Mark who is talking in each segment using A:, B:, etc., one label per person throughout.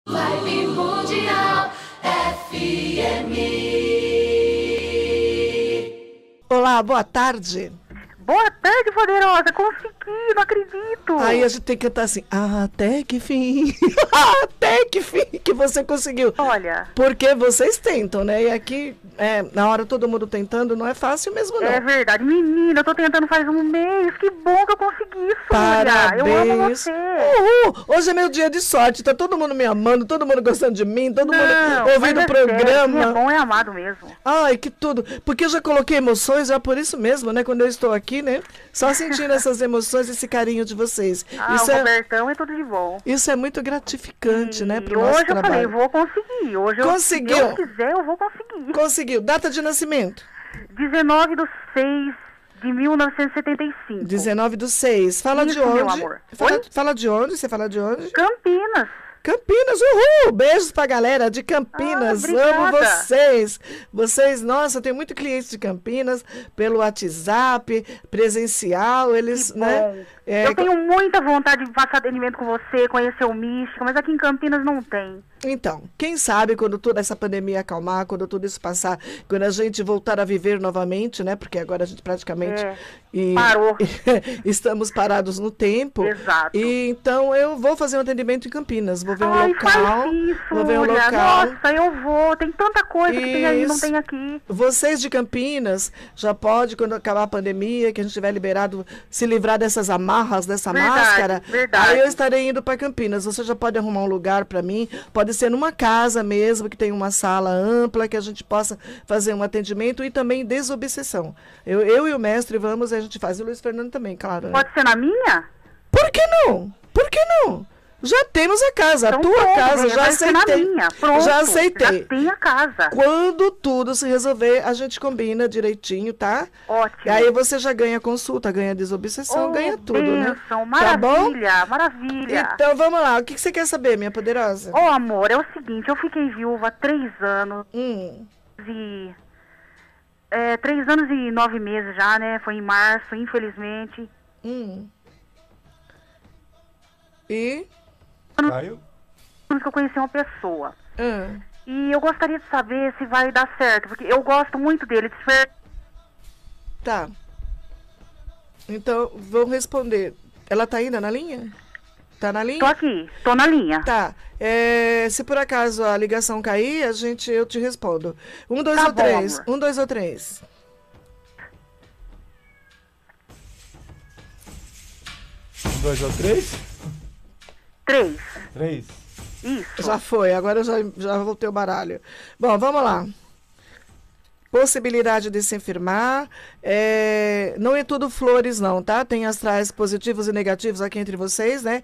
A: Vibe Mundial FM.
B: Olá, boa tarde.
C: Boa tarde, poderosa. Consegui, não acredito.
B: Aí a gente tem que cantar assim, até que fim, até que fim que você conseguiu.
C: Olha.
B: Porque vocês tentam, né? E aqui, na hora todo mundo tentando, não é fácil mesmo, não.
C: É verdade. Menina, eu tô tentando faz um mês. Que bom que eu consegui, Súria.
B: Parabéns.
C: Eu amo você.
B: Uhul. Hoje é meu dia de sorte, tá todo mundo me amando, todo mundo gostando de mim, todo mundo ouvindo o programa.
C: Sério, quem é bom é amado mesmo.
B: Ai, que tudo. Porque eu já coloquei emoções, é por isso mesmo, né? Quando eu estou aqui, né? Só sentindo essas emoções, esse carinho de vocês.
C: O Robertão é tudo de bom.
B: Isso é muito gratificante, né? Pro
C: hoje
B: nosso
C: eu
B: trabalho.
C: falei, vou conseguir. Hoje
B: Conseguiu.
C: Se eu quiser, eu vou conseguir.
B: Conseguiu. Data de nascimento?
C: 19/6/1975.
B: 19/6. Fala
C: Isso,
B: de onde?
C: meu amor.
B: Fala de onde? Você fala de onde?
C: Campinas.
B: Campinas, uhul! Beijos pra galera de Campinas, amo
C: obrigada.
B: vocês! Vocês, nossa, eu tenho muito clientes de Campinas, pelo WhatsApp, presencial, eles,
C: Que
B: né?
C: bom. Eu tenho muita vontade de passar atendimento com você, conhecer o Mística, mas aqui em Campinas não tem.
B: Então, quem sabe quando toda essa pandemia acalmar, quando tudo isso passar, quando a gente voltar a viver novamente, né? Porque agora a gente praticamente
C: parou.
B: estamos parados no tempo.
C: Exato.
B: E então eu vou fazer um atendimento em Campinas, vou ver um local.
C: Faz isso,
B: vou ver um
C: Súria.
B: local.
C: Nossa, eu vou. Tem tanta coisa que tem aí, não
B: Isso.
C: tem aqui.
B: Vocês de Campinas já pode, quando acabar a pandemia, que a gente tiver liberado, se livrar dessas amarras, dessa máscara.
C: Verdade.
B: Aí eu estarei indo para Campinas. Você já pode arrumar um lugar para mim. Pode ser numa casa mesmo, que tem uma sala ampla, que a gente possa fazer um atendimento e também desobsessão. Eu e o mestre vamos, a gente faz. E o Luiz Fernando também, claro. Né?
C: Pode ser na minha?
B: Por que não? Por que não? Já temos a casa,
C: Então,
B: a tua
C: pronto,
B: casa, já
C: vai ser na
B: aceitei.
C: minha. Pronto,
B: já aceitei.
C: Já tem a casa.
B: Quando tudo se resolver, a gente combina direitinho, tá?
C: Ótimo.
B: E aí você já ganha consulta, ganha desobsessão, ganha tudo,
C: bênção,
B: né? Tá bom?
C: Maravilha.
B: Então vamos lá, o que você quer saber, minha poderosa?
C: Amor, é o seguinte, eu fiquei viúva há 3 anos e... 3 anos e 9 meses já, né? Foi em março, infelizmente.
B: E?
D: Caiu?
C: Que eu conheci uma pessoa. E eu gostaria de saber se vai dar certo, porque eu gosto muito dele.
B: Tá. Então, vou responder. Ela tá ainda na linha? Tá na linha?
C: Tô aqui, tô na linha.
B: Tá. Se por acaso a ligação cair, eu te respondo. 1, 2
C: Tá
B: ou
C: bom,
B: 3?
C: amor.
B: 1, 2 ou 3?
D: 1, 2 ou 3?
C: 3.
D: 3.
C: Isso.
B: Já foi, agora eu já voltei o baralho. Bom, vamos lá. Possibilidade de se enfermar. Não é tudo flores, não, tá? Tem astrais positivos e negativos aqui entre vocês, né?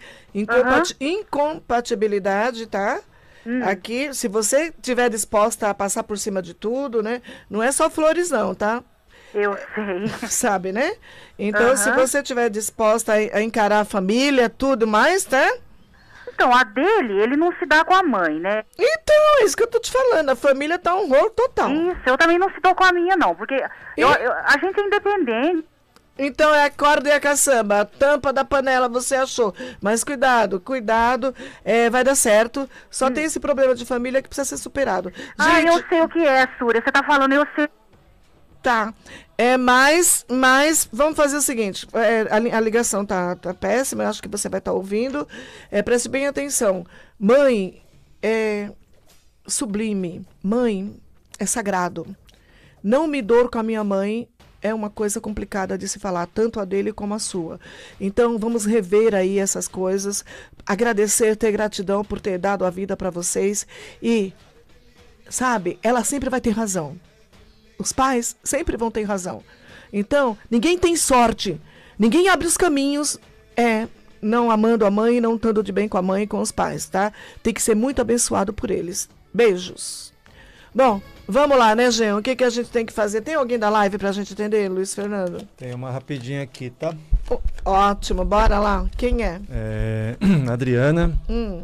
B: Incompatibilidade, tá? Aqui, se você estiver disposta a passar por cima de tudo, né? Não é só flores, não, tá?
C: Eu sei.
B: Sabe, né? Então, se você estiver disposta a encarar a família, tudo mais, tá?
C: Então, a dele, ele não se dá com a mãe, né?
B: Então, é isso que eu tô te falando. A família tá um rolo total.
C: Isso, eu também não se dou com a minha, não. Porque a gente é independente.
B: Então é a corda e a caçamba, a tampa da panela você achou. Mas cuidado, vai dar certo. Só tem esse problema de família que precisa ser superado. Gente,
C: Eu sei o que é, Súria. Você tá falando, eu sei.
B: tá. Mas vamos fazer o seguinte: a ligação tá péssima, eu acho que você vai estar ouvindo. Preste bem atenção. Mãe é sublime, mãe é sagrado. Não me dor com a minha mãe é uma coisa complicada de se falar, tanto a dele como a sua. Então vamos rever aí essas coisas, agradecer, ter gratidão por ter dado a vida para vocês e, sabe, ela sempre vai ter razão. Os pais sempre vão ter razão. Então, ninguém tem sorte. Ninguém abre os caminhos não amando a mãe, não estando de bem com a mãe e com os pais, tá? Tem que ser muito abençoado por eles. Beijos. Bom, vamos lá, né, Jean? O que a gente tem que fazer? Tem alguém da live pra gente atender, Luiz Fernando?
D: Tem uma rapidinha aqui, tá?
B: Ótimo, bora lá. Quem é?
D: Adriana.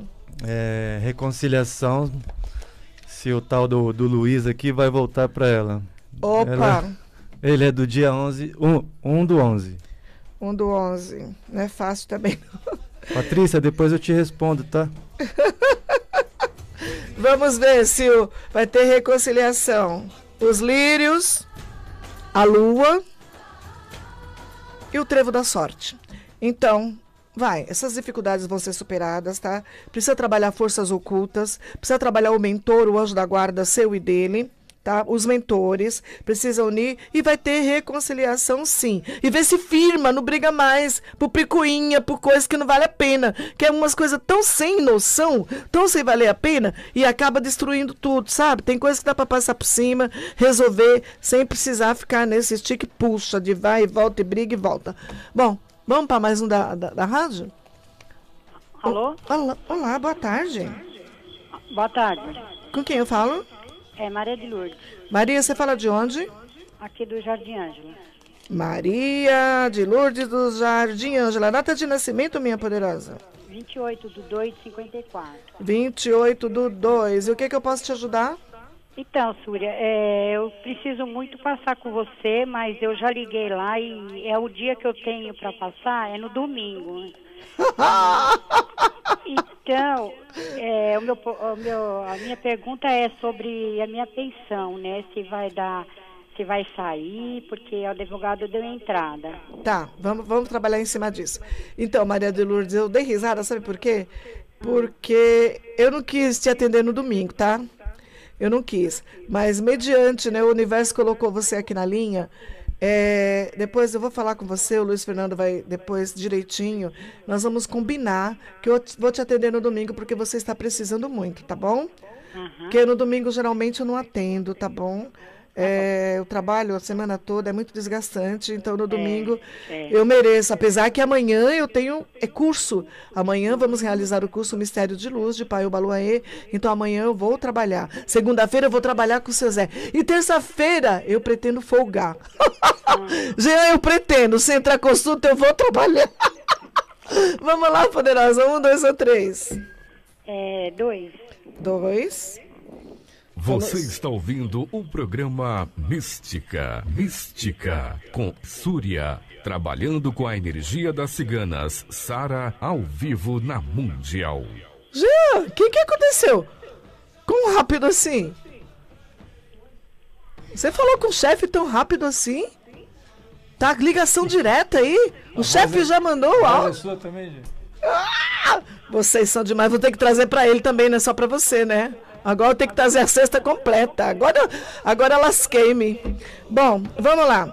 D: Reconciliação. Se o tal do Luiz aqui vai voltar pra ela.
B: Opa!
D: Ele é do dia 11, 1 do 11.
B: 1 do 11. Não é fácil também, não.
D: Patrícia, depois eu te respondo, tá?
B: Vamos ver se vai ter reconciliação. Os lírios, a lua e o trevo da sorte. Então, essas dificuldades vão ser superadas, tá? Precisa trabalhar forças ocultas, precisa trabalhar o mentor, o anjo da guarda seu e dele. Tá? Os mentores precisam unir e vai ter reconciliação, sim. E ver se firma, não briga mais por picuinha, por coisas que não vale a pena. Que é umas coisas tão sem noção, tão sem valer a pena e acaba destruindo tudo, sabe? Tem coisas que dá para passar por cima, resolver, sem precisar ficar nesse estique puxa de vai e volta e briga e volta. Bom, vamos para mais um da rádio?
E: Alô?
B: Olá, boa tarde.
E: Boa tarde.
B: Com quem eu falo?
E: É Maria de Lourdes.
B: Maria, você fala de onde?
E: Aqui do Jardim Ângela.
B: Maria de Lourdes do Jardim Ângela. Data de nascimento, minha poderosa?
E: 28/2/54.
B: 28/2. E o que eu posso te ajudar?
E: Então, Súria, eu preciso muito passar com você, mas eu já liguei lá e é o dia que eu tenho para passar, é no domingo. Então, a minha pergunta é sobre a minha pensão, né? Se vai sair, porque o advogado deu entrada.
B: Tá, vamos trabalhar em cima disso. Então, Maria de Lourdes, eu dei risada, sabe por quê? Porque eu não quis te atender no domingo, tá? Eu não quis. Mas mediante, né, o universo colocou você aqui na linha. Depois eu vou falar com você, o Luiz Fernando vai depois direitinho. Nós vamos combinar que eu vou te atender no domingo porque você está precisando muito, tá bom? Porque no domingo geralmente eu não atendo, tá bom? Eu trabalho a semana toda, é muito desgastante, então no domingo eu mereço, apesar que amanhã eu tenho curso. Amanhã vamos realizar o curso Mistério de Luz de Pai Baluaê, então amanhã eu vou trabalhar. Segunda-feira eu vou trabalhar com o seu Zé. E terça-feira eu pretendo folgar. Jean, eu pretendo, se entrar consulta eu vou trabalhar. Vamos lá, poderosa, 1, 2 ou 3?
E: 2.
B: 2.
F: Você está ouvindo o programa Mística, com Súria, trabalhando com a energia das ciganas, Sara, ao vivo na Mundial.
B: Jean, o que aconteceu? Como rápido assim? Você falou com o chefe tão rápido assim? Tá ligação direta aí? O chefe já mandou o áudio.
D: É sua também, gente.
B: Vocês são demais, vou ter que trazer pra ele também, não é só pra você, né? Agora eu tenho que trazer a cesta completa. Agora lasquei-me. Bom, vamos lá.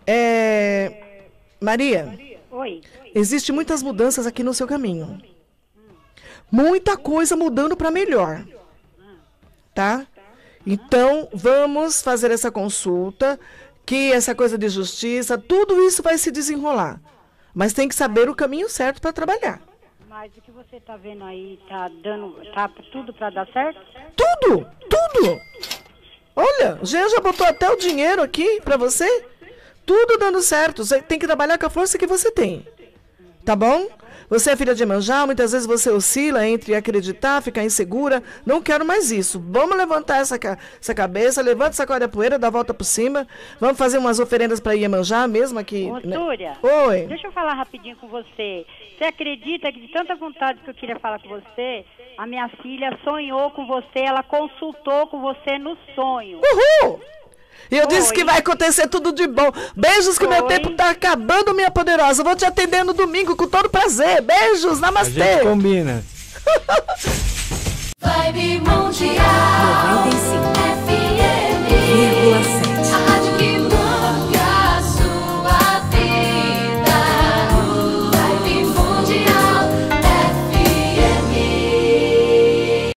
B: Maria.
E: Oi.
B: Existem muitas mudanças aqui no seu caminho. Muita coisa mudando para melhor. Tá? Então, vamos fazer essa consulta, que essa coisa de justiça, tudo isso vai se desenrolar. Mas tem que saber o caminho certo para trabalhar.
E: Mas o que você está vendo aí, tá tudo para dar certo?
B: Tudo! Olha, o Jean já botou até o dinheiro aqui para você. Tudo dando certo. Você tem que trabalhar com a força que você tem. Tá bom? Você é filha de Iemanjá, muitas vezes você oscila entre acreditar, ficar insegura. Não quero mais isso. Vamos levantar essa cabeça, levanta, sacode a poeira, dá a volta por cima. Vamos fazer umas oferendas para Iemanjá mesmo aqui.
E: Ô, Súria,
B: Oi.
E: Deixa eu falar rapidinho com você. Você acredita que de tanta vontade que eu queria falar com você, a minha filha sonhou com você, ela consultou com você no sonho.
B: Uhul! E eu disse que vai acontecer tudo de bom. Beijos, que o meu tempo tá acabando, minha poderosa. Eu vou te atender no domingo com todo prazer. Beijos, namastê.
D: A gente combina.